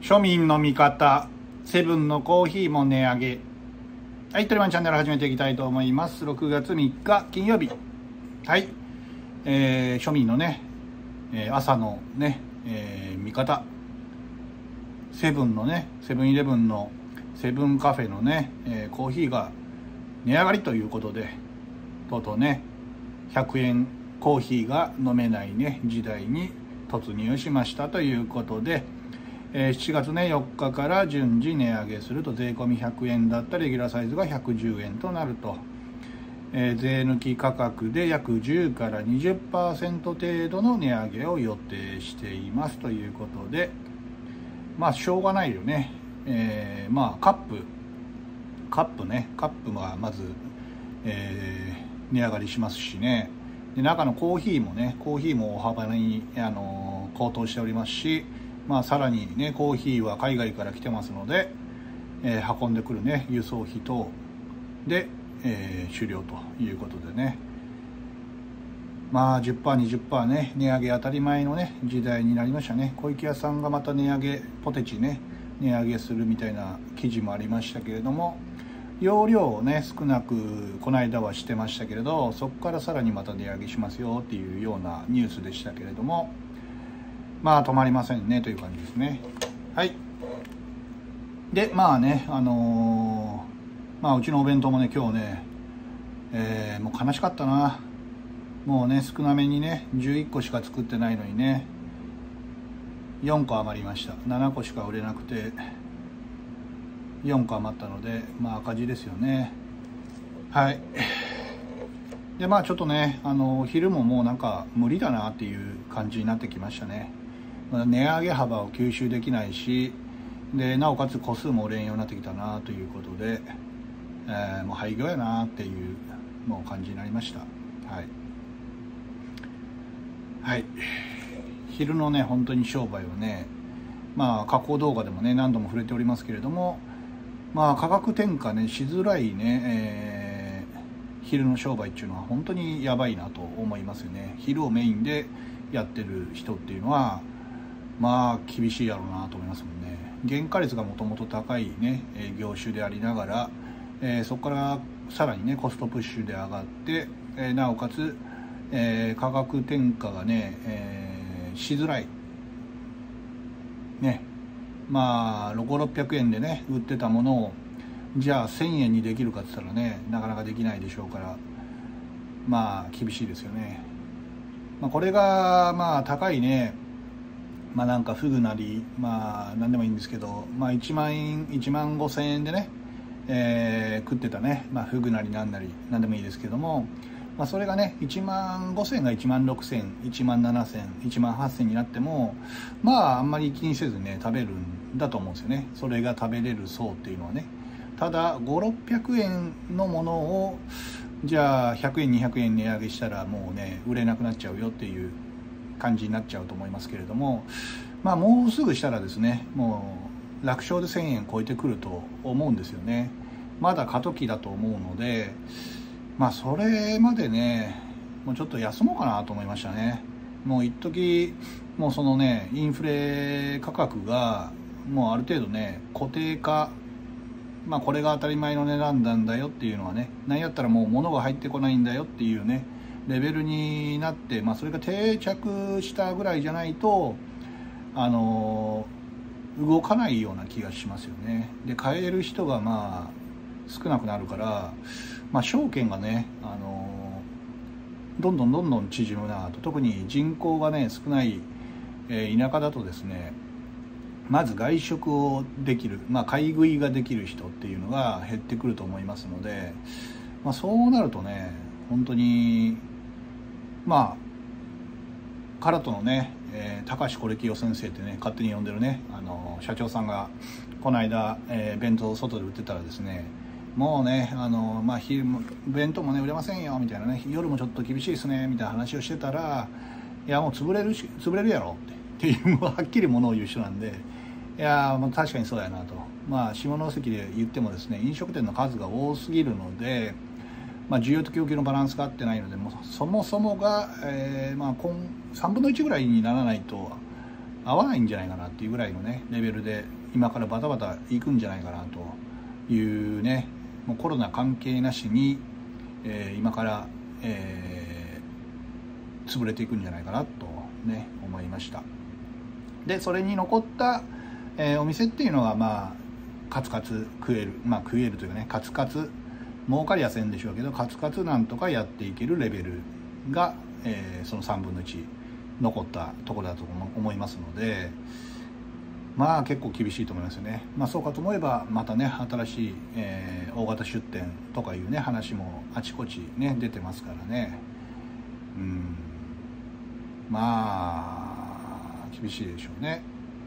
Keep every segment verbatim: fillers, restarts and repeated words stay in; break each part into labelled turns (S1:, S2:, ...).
S1: 庶民の味方、セブンのコーヒーも値上げ。はい、トリマンチャンネル始めていきたいと思います。ろくがつみっか金曜日。はい、えー、庶民のね、えー、朝のね、えー、味方、セブンのね、セブンイレブンのセブンカフェのね、えー、コーヒーが値上がりということで、とうとうね、ひゃくえんコーヒーが飲めないね、時代に突入しましたということで、えー、しちがつねよっかから順次値上げすると、税込みひゃくえんだったレギュラーサイズがひゃくじゅうえんとなると、えー、税抜き価格で約じゅうからにじゅっパーセント程度の値上げを予定していますということで、まあしょうがないよね。えー、まあカップカップねカップがまず、えー、値上がりしますしね。で、中のコーヒーもねコーヒーも大幅に、あのー、高騰しておりますし、まあ、さらにねコーヒーは海外から来てますので、えー、運んでくるね輸送費等で、えー、終了ということでね、まあ じゅっパーセントにじゅっパーセント ね値上げ当たり前のね時代になりましたね。小池屋さんがまた値上げポテチね値上げするみたいな記事もありましたけれども、容量をね少なくこの間はしてましたけれど、そこからさらにまた値上げしますよっていうようなニュースでしたけれども、まあ止まりませんねという感じですね。はい。でまあねあのー、まあうちのお弁当もね今日ね、えー、もう悲しかったな。もうね少なめにねじゅういっこしか作ってないのにねよんこ余りました。ななこしか売れなくてよんこ余ったので、まあ赤字ですよね。はい。でまあちょっとねあの昼ももうなんか無理だなっていう感じになってきましたね。値上げ幅を吸収できないし、でなおかつ個数も売れんようになってきたなということで、えー、もう廃業やなっていうもう感じになりました。はい、はい、昼のね本当に商売はね、まあ加工動画でもね何度も触れておりますけれども、まあ価格転嫁ねしづらいね、えー、昼の商売っていうのは本当にやばいなと思いますよね。昼をメインでやってる人っていうのはまあ厳しいやろうなと思いますもんね。原価率がもともと高いね業種でありながら、えー、そこからさらにねコストプッシュで上がって、えー、なおかつ、えー、価格転嫁がね、えー、しづらいね。まあごひゃくろっぴゃくえんでね売ってたものをじゃあせんえんにできるかって言ったらねなかなかできないでしょうから、まあ厳しいですよね。まあ、これがまあ高いね、まあなんかフグなりまあ何でもいいんですけど、まあいちまんえんいちまんごせんえんでね、えー、食ってたね、まあ、フグなりなんなり何でもいいですけども、まあ、それがねいちまんごせんがいちまんろくせんいちまんななせんいちまんはっせんになってもまああんまり気にせずね食べるんだと思うんですよね。それが食べれる層っていうのはね。ただごひゃくろっぴゃくえんのものをじゃあひゃくえんにひゃくえん値上げしたらもうね売れなくなっちゃうよっていう感じになっちゃうと思いますけれども、まあもうすぐしたらですねもう楽勝でせんえん超えてくると思うんですよね。まだ過渡期だと思うので、まあそれまでねもうちょっと休もうかなと思いましたね。もう一時もうそのねインフレ価格がもうある程度ね固定化、まあこれが当たり前の値段なんだよっていうのはね、何やったらもう物が入ってこないんだよっていうねレベルになって、まあそれが定着したぐらいじゃないとあの動かないような気がしますよね。で買える人がまあ少なくなるから、まあ証券がねあのどんどんどんどん縮むなと。特に人口がね少ない、えー、田舎だとですね、まず外食をできる、まあ、買い食いができる人っていうのが減ってくると思いますので、まあ、そうなるとね本当にまあカラトのね、えー、高橋是清先生ってね勝手に呼んでるねあの社長さんがこの間、えー、弁当を外で売ってたらですね、もうねあの、まあ、昼も弁当もね売れませんよみたいなね、夜もちょっと厳しいですねみたいな話をしてたら、いやもう潰れるし潰れるやろってっていうはっきりものを言う人なんで、いやもう確かにそうやなと。まあ下関で言ってもですね飲食店の数が多すぎるので、まあ、需要と供給のバランスが合ってないので、もうそもそもが、えーまあ、今さんぶんのいちぐらいにならないと合わないんじゃないかなっていうぐらいのねレベルで今からバタバタいくんじゃないかなというね、もうコロナ関係なしに、えー、今から、えー、潰れていくんじゃないかなとね思いました。でそれに残った、えー、お店っていうのはまあカツカツ食える、まあ食えるというかね、カツカツ儲かりはせんでしょうけどカツカツなんとかやっていけるレベルが、えー、そのさんぶんのいち残ったところだと思いますので、まあ結構厳しいと思いますよね。まあそうかと思えばまたね新しい、えー、大型出店とかいうね話もあちこちね出てますからね、うんまあ厳しいでしょうね。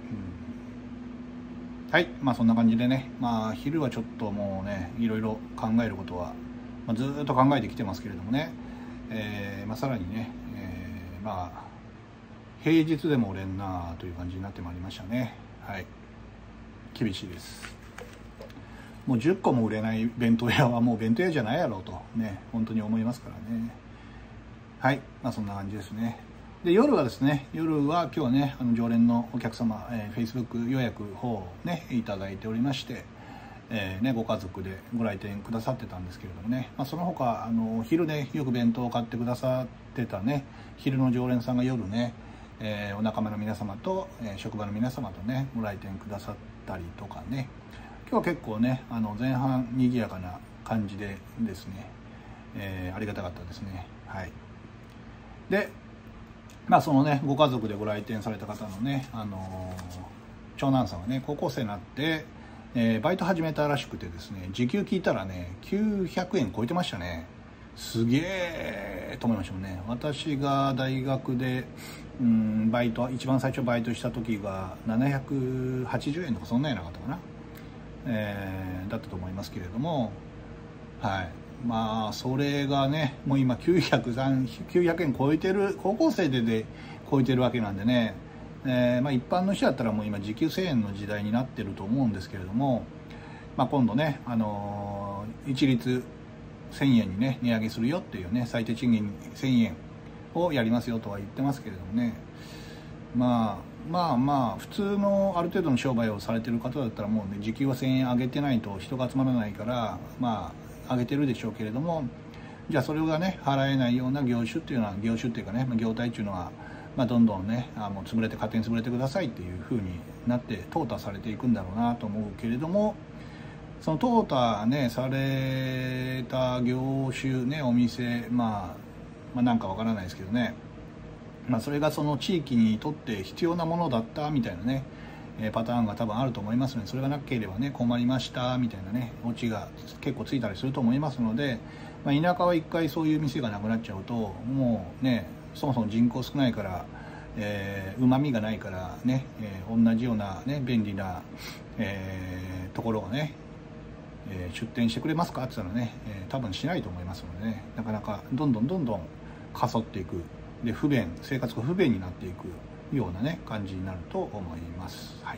S1: はい、まあそんな感じでね、まあ昼はちょっともうねいろいろ考えることは、まあ、ずっと考えてきてますけれどもね、えーまあ、さらにね、えー、まあ平日でも売れんなという感じになってまいりましたね。はい、厳しいです。もうじゅっこも売れない弁当屋はもう弁当屋じゃないやろうとね本当に思いますからね。はい、まあそんな感じですね。で夜はですね、夜は今日はねあの常連のお客様、えー、Facebook 予約方をねいただいておりまして、えーね、ご家族でご来店くださってたんですけれどもね、まあ、その他あの昼ねよく弁当を買ってくださってたね昼の常連さんが夜ね、えー、お仲間の皆様と、えー、職場の皆様とねご来店くださったりとかね、今日は結構ねあの前半賑やかな感じでですね、えー、ありがたかったですね。はい。でまあそのねご家族でご来店された方のね、あのー、長男さんがね高校生になって、えー、バイト始めたらしくてですね、時給聞いたらねきゅうひゃくえん超えてましたね。すげえと思いましたもんね。私が大学でうんバイト一番最初バイトした時がななひゃくはちじゅうえんとかそんなんやなかったかな、えー、だったと思いますけれども、はい。まあそれがねもう今きゅうひゃくえん超えてる、高校生でで超えてるわけなんでね、えー、まあ一般の人だったらもう今時給せんえんの時代になってると思うんですけれども、まあ、今度ね、あのー、一律せんえんにね値上げするよっていうね最低賃金せんえんをやりますよとは言ってますけれどもね、まあまあまあ普通のある程度の商売をされてる方だったらもうね時給はせんえん上げてないと人が集まらないからまあ上げてるでしょうけれども、じゃあそれがね払えないような業種っていうのは業種っていうかね業態っていうのは、まあ、どんどんねあもう潰れて勝手に潰れてくださいっていう風になって淘汰されていくんだろうなと思うけれども、その淘汰ねされた業種ねお店、まあ、まあなんかわからないですけどね、まあ、それがその地域にとって必要なものだったみたいなねパターンが多分あると思いますので、それがなければね困りましたみたいなねオチが結構ついたりすると思いますので、まあ、田舎は一回そういう店がなくなっちゃうともうねそもそも人口少ないからうまみがないからね、えー、同じような、ね、便利な、えー、ところがね、えー、出店してくれますかって言ったらね、えー、多分しないと思いますのでね、なかなかどんどんどんどんかそっていくで不便生活が不便になっていくようなね感じになると思います。はい。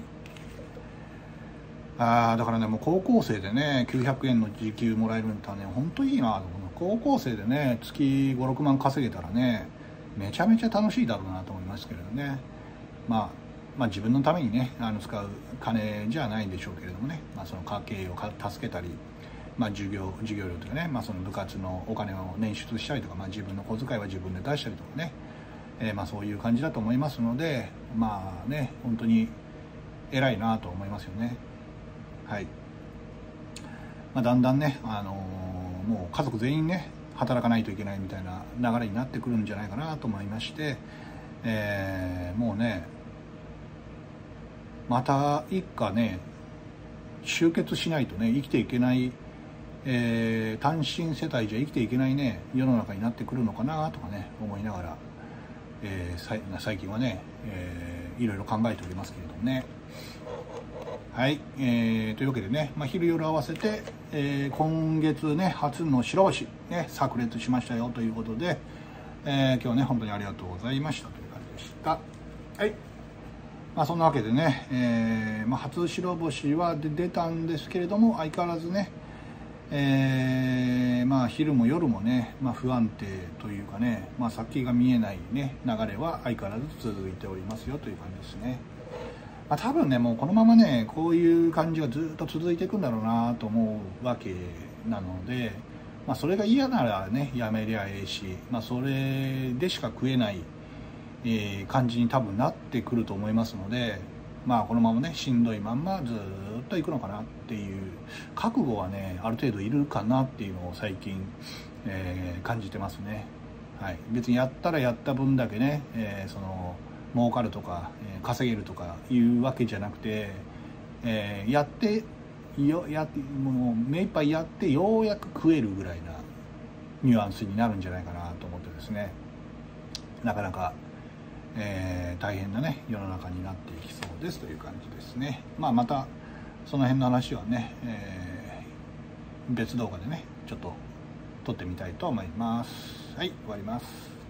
S1: あだからねもう高校生でねきゅうひゃくえんの時給もらえるんだったらね本当いいなと思う。高校生でね月ごろくまん稼げたらねめちゃめちゃ楽しいだろうなと思いますけれどね、まあ、まあ自分のためにねあの使う金じゃないんでしょうけれどもね、まあ、その家計を助けたり、まあ、授業授業料とかね、まあ、その部活のお金を捻出したりとか、まあ、自分の小遣いは自分で出したりとかね、えー、まあそういう感じだと思いますので、まあね本当に偉いなと思いますよね。はい。まあ、だんだんね、あのー、もう家族全員ね働かないといけないみたいな流れになってくるんじゃないかなと思いまして、えー、もうねまた一家ね集結しないとね生きていけない、えー、単身世帯じゃ生きていけないね世の中になってくるのかなとかね思いながら、えー、最近はね、えー、いろいろ考えておりますけれどもね。はい、えー、というわけでね、まあ、昼夜合わせて、えー、今月ね初の白星ね炸裂しましたよということで、えー、今日ね本当にありがとうございましたという感じでした。はい、まあ、そんなわけでね、えーまあ、初白星は出たんですけれども相変わらずね、 えー、まあ昼も夜もね、まあ、不安定というかね、まあ、先が見えない、ね、流れは相変わらず続いておりますよという感じですね。まあ、多分ねもうこのままねこういう感じがずっと続いていくんだろうなと思うわけなので、まあ、それが嫌ならねやめりゃええし、まあ、それでしか食えない、えー、感じに多分なってくると思いますので、まあこのままねしんどいまんまずっといくのかなっていう覚悟はねある程度いるかなっていうのを最近、えー、感じてますね。はい、別にやったらやった分だけね、えー、その儲かるとか、えー、稼げるとかいうわけじゃなくて、えー、やってよやってもう目いっぱいやってようやく食えるぐらいなニュアンスになるんじゃないかなと思ってですね、なかなかえー、大変なね世の中になっていきそうですという感じですね。まあまたその辺の話はね、えー、別動画でねちょっと撮ってみたいと思います。はい、終わります。